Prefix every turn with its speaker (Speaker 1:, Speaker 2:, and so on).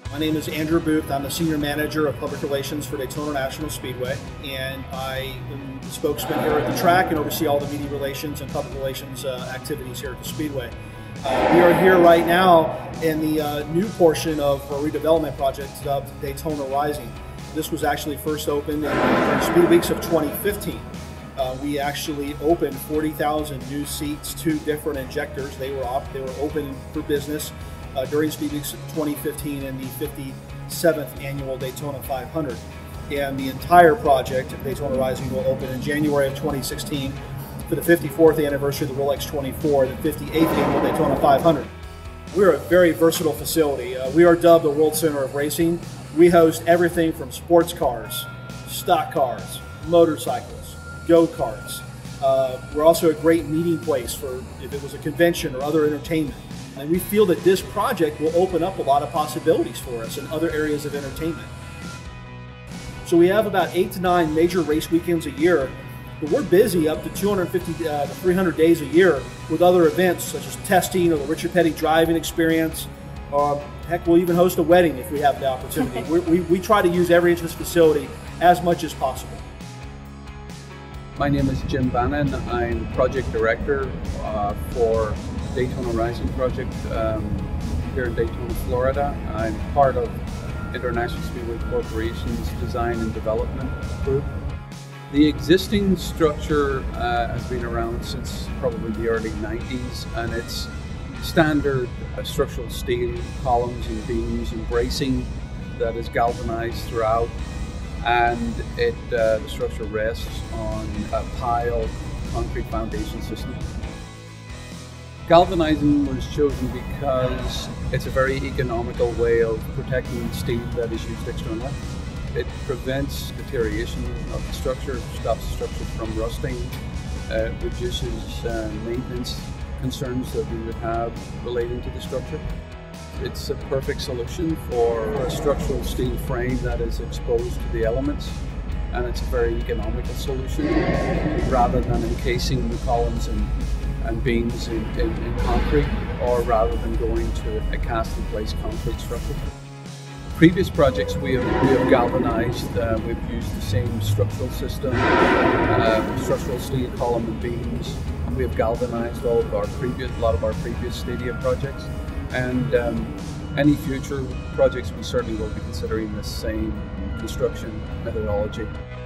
Speaker 1: My name is Andrew Booth. I'm the Senior Manager of Public Relations for Daytona National Speedway, and I am the spokesman here at the track and oversee all the media relations and public relations activities here at the Speedway. We are here right now in the new portion of a redevelopment project dubbed Daytona Rising. This was actually first opened in the Speed Weeks of 2015. We actually opened 40,000 new seats, 2 different injectors. They were open for business during Speed Weeks of 2015 and the 57th annual Daytona 500. And the entire project, Daytona Rising, will open in January of 2016 for the 54th anniversary of the Rolex 24 and the 58th annual Daytona 500. We're a very versatile facility. We are dubbed the World Center of Racing. We host everything from sports cars, stock cars, motorcycles, go-karts. We're also a great meeting place for if it was a convention or other entertainment. And we feel that this project will open up a lot of possibilities for us in other areas of entertainment. So we have about 8 to 9 major race weekends a year, but we're busy up to 250 to 300 days a year with other events such as testing or the Richard Petty driving experience. Heck, we'll even host a wedding if we have the opportunity. We try to use every inch of this facility as much as possible.
Speaker 2: My name is Jim Bannon. I'm Project Director for Daytona Rising Project here in Daytona, Florida. I'm part of International Speedway Corporation's Design and Development Group. The existing structure has been around since probably the early 90s, and it's standard structural steel columns and beams and bracing that is galvanized throughout, and the structure rests on a pile concrete foundation system. Galvanizing was chosen because it's a very economical way of protecting steel that is used externally. It prevents deterioration of the structure, stops the structure from rusting, reduces maintenance concerns that we would have relating to the structure. It's a perfect solution for a structural steel frame that is exposed to the elements, and it's a very economical solution rather than encasing the columns and beams in concrete, or rather than going to a cast-in-place concrete structure. Previous projects we have galvanized. We've used the same structural system, structural steel column and beams. We have galvanized a lot of our previous stadium projects, and any future projects we certainly will be considering the same construction methodology.